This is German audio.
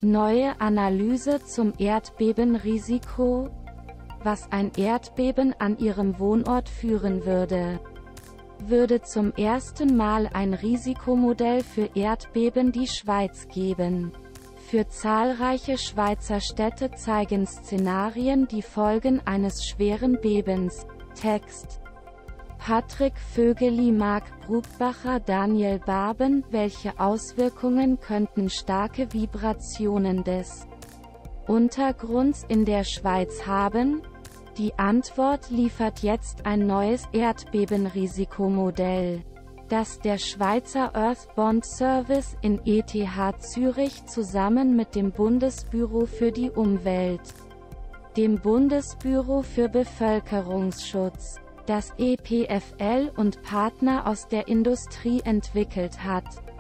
Neue Analyse zum Erdbebenrisiko, was ein Erdbeben an Ihrem Wohnort führen würde. Würde zum ersten Mal ein Risikomodell für Erdbeben die Schweiz geben. Für zahlreiche Schweizer Städte zeigen Szenarien die Folgen eines schweren Bebens. Text: Patrick Vögeli, Marc Brugbacher, Daniel Barben. Welche Auswirkungen könnten starke Vibrationen des Untergrunds in der Schweiz haben? Die Antwort liefert jetzt ein neues Erdbebenrisikomodell, das der Schweizer Earthbond Service in ETH Zürich zusammen mit dem Bundesbüro für die Umwelt, dem Bundesbüro für Bevölkerungsschutz, das EPFL und Partner aus der Industrie entwickelt hat.